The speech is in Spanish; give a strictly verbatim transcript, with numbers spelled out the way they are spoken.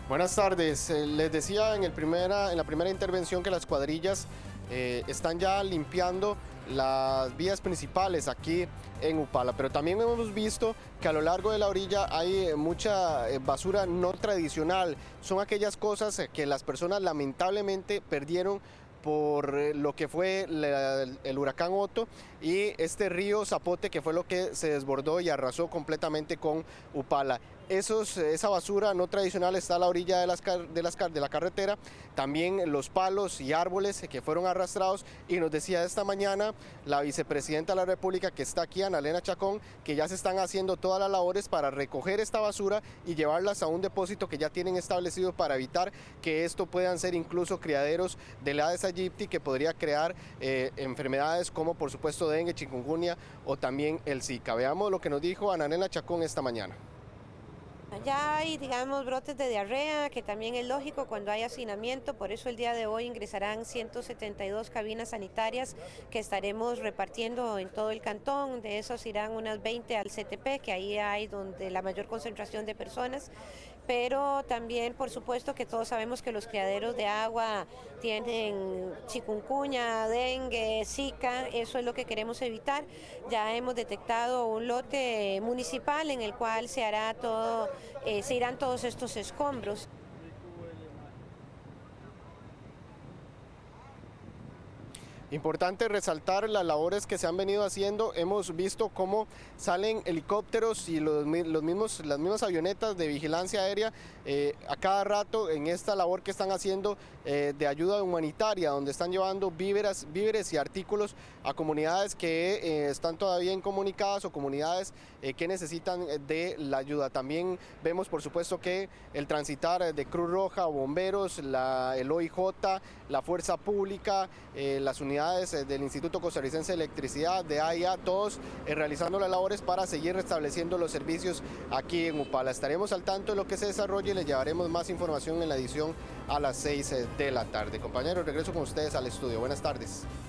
Buenas tardes. Eh, les decía en, el primera, en la primera intervención que las cuadrillas eh, están ya limpiando las vías principales aquí en Upala, pero también hemos visto que a lo largo de la orilla hay mucha eh, basura no tradicional. Son aquellas cosas que las personas lamentablemente perdieron por lo que fue la, el huracán Otto y este río Zapote, que fue lo que se desbordó y arrasó completamente con Upala. Esos, esa basura no tradicional está a la orilla de, las, de, las, de la carretera, también los palos y árboles que fueron arrastrados, y nos decía esta mañana la vicepresidenta de la República, que está aquí, Ana Elena Chacón, que ya se están haciendo todas las labores para recoger esta basura y llevarlas a un depósito que ya tienen establecido para evitar que esto puedan ser incluso criaderos del Aedes aegypti, que podría crear eh, enfermedades como por supuesto dengue, chikungunya o también el Zika. Veamos lo que nos dijo Ana Elena Chacón esta mañana. Ya hay, digamos, brotes de diarrea, que también es lógico cuando hay hacinamiento, por eso el día de hoy ingresarán ciento setenta y dos cabinas sanitarias que estaremos repartiendo en todo el cantón. De esos irán unas veinte al C T P, que ahí hay donde la mayor concentración de personas, pero también por supuesto que todos sabemos que los criaderos de agua tienen chikungunya, dengue, zika, eso es lo que queremos evitar. Ya hemos detectado un lote municipal en el cual se hará todo, eh, se irán todos estos escombros. Importante resaltar las labores que se han venido haciendo. Hemos visto cómo salen helicópteros y los, los mismos, las mismas avionetas de vigilancia aérea eh, a cada rato en esta labor que están haciendo eh, de ayuda humanitaria, donde están llevando víveres, víveres y artículos a comunidades que eh, están todavía incomunicadas o comunidades eh, que necesitan de la ayuda. También vemos por supuesto que el transitar de Cruz Roja, bomberos, la, el O I J, la Fuerza Pública, eh, las unidades del Instituto Costarricense de Electricidad, de A I A, todos eh, realizando las labores para seguir restableciendo los servicios aquí en Upala. Estaremos al tanto de lo que se desarrolle y les llevaremos más información en la edición a las seis de la tarde. Compañeros, regreso con ustedes al estudio. Buenas tardes.